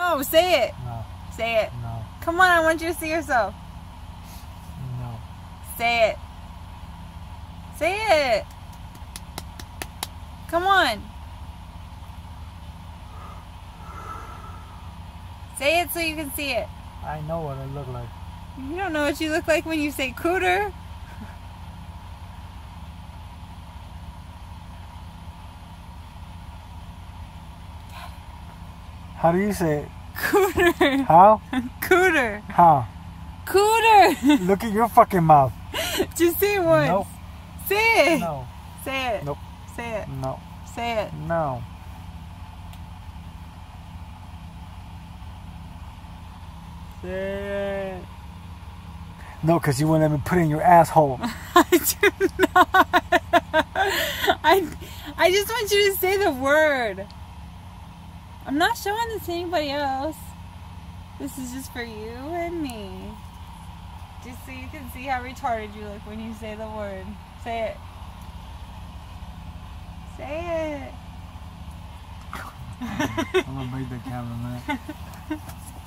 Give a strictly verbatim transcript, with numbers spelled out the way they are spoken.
No, say it. No. Say it. No. Come on, I want you to see yourself. No. Say it. Say it. Come on. Say it so you can see it. I know what I look like. You don't know what you look like when you say cooter. How do you say it? Cooter. How? Cooter. How? Cooter. Look at your fucking mouth. Just say it once. Nope. Say it. No. Say it. Nope. Say it. No. Say it. No. Say it. No, because you wouldn't let me put it in your asshole. I do not. I, I just want you to say the word. I'm not showing this to anybody else. This is just for you and me. Just so you can see how retarded you look when you say the word. Say it. Say it. I'm gonna break the camera, man.